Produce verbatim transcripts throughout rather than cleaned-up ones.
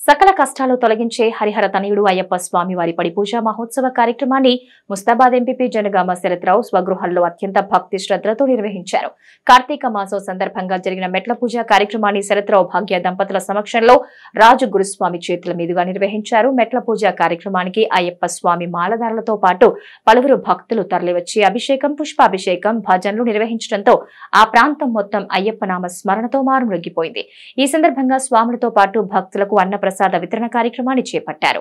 సకల కష్టాలు తొలగించే హరిహర తనయుడు అయ్యప్ప స్వామి వారి పడి పూజా మహోత్సవ కార్యక్రమాన్ని ముస్తాబాద్ ఎంపీపీ జనగామ శరత్రావు స్వగృహంలో అత్యంత భక్తి శ్రద్ధలతో నిర్వహించారు. కార్తీక మాసం సందర్భంగా జరిగిన మెట్ల పూజ కార్యక్రమాన్ని శరత్రావు భాగ్య దంపతుల సమక్షంలో రాజు గురుస్వామి చేతుల మీదుగా నిర్వహించారు. మెట్ల పూజ కార్యక్రమానికి అయ్యప్ప స్వామి మాలధారులతో పాటు పలువురు భక్తులు తరలివచ్చి అభిషేకం, పుష్పాభిషేకం, భజనలు నిర్వహించడంతో ఆ ప్రాంతం మొత్తం అయ్యప్ప నామ స్మరణతో మారుమ్రోగిపోయింది. ఈ సందర్భంగా స్వాములతో పాటు భక్తులకు అన్న ప్రసాద వితరణ కార్యక్రమాన్ని చేపట్టారు.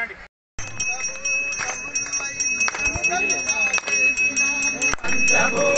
Bravo!